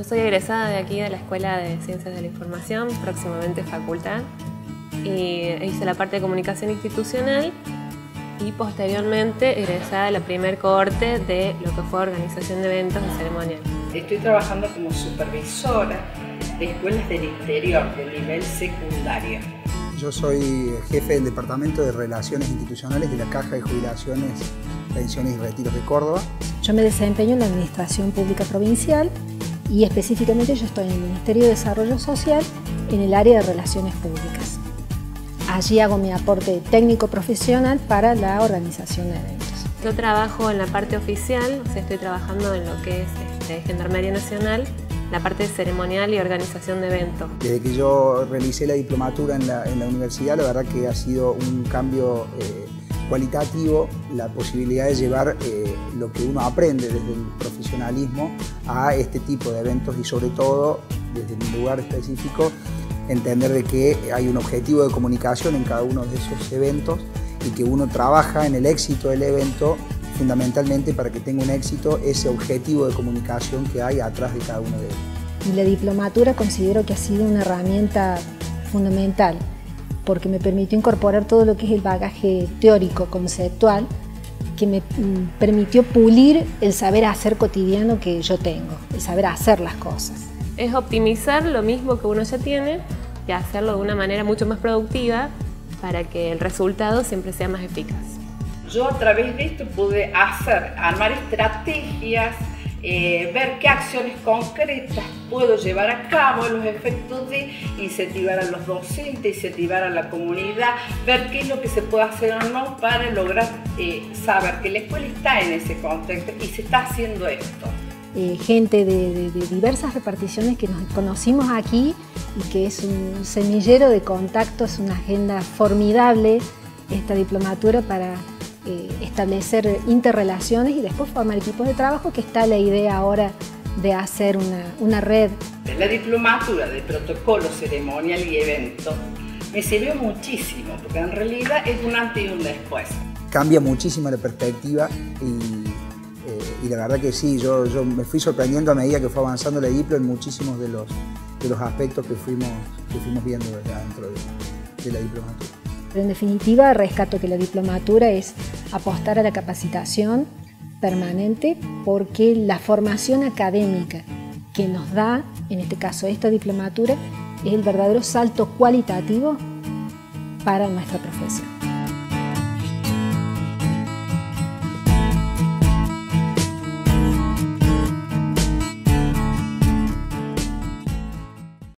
soy egresada de aquí de la Escuela de Ciencias de la Información, próximamente facultad, y hice la parte de comunicación institucional y posteriormente egresada de la primer cohorte de lo que fue organización de eventos y ceremonial. Estoy trabajando como supervisora de escuelas del interior del nivel secundario. Yo soy jefe del Departamento de Relaciones Institucionales de la Caja de Jubilaciones, Pensiones y Retiros de Córdoba. Yo me desempeño en la Administración Pública Provincial y específicamente yo estoy en el Ministerio de Desarrollo Social en el área de Relaciones Públicas. Allí hago mi aporte técnico-profesional para la organización de eventos. Yo trabajo en la parte oficial, o sea, estoy trabajando en lo que es Gendarmería Nacional, la parte de ceremonial y organización de eventos. Desde que yo realicé la diplomatura en la universidad, la verdad que ha sido un cambio cualitativo, la posibilidad de llevar lo que uno aprende desde el profesionalismo a este tipo de eventos y sobre todo, desde mi lugar específico, entender de que hay un objetivo de comunicación en cada uno de esos eventos y que uno trabaja en el éxito del evento fundamentalmente para que tenga un éxito ese objetivo de comunicación que hay atrás de cada uno de ellos. Y la diplomatura considero que ha sido una herramienta fundamental porque me permitió incorporar todo lo que es el bagaje teórico, conceptual, que me permitió pulir el saber hacer cotidiano que yo tengo, el saber hacer las cosas. Es optimizar lo mismo que uno ya tiene y hacerlo de una manera mucho más productiva para que el resultado siempre sea más eficaz. Yo a través de esto pude armar estrategias, ver qué acciones concretas puedo llevar a cabo, los efectos de incentivar a los docentes, incentivar a la comunidad, ver qué es lo que se puede hacer o no para lograr saber que la escuela está en ese contexto y se está haciendo esto. Gente de diversas reparticiones que nos conocimos aquí y que es un semillero de contactos, una agenda formidable esta diplomatura para establecer interrelaciones y después formar equipos de trabajo, que está la idea ahora de hacer una red. La diplomatura de protocolo ceremonial y evento me sirvió muchísimo porque en realidad es un antes y un después. Cambia muchísimo la perspectiva y la verdad que sí, yo me fui sorprendiendo a medida que fue avanzando la diplo en muchísimos de los aspectos que fuimos viendo desde adentro de la diplomatura. Pero en definitiva, rescato que la diplomatura es apostar a la capacitación permanente porque la formación académica que nos da, en este caso esta diplomatura, es el verdadero salto cualitativo para nuestra profesión.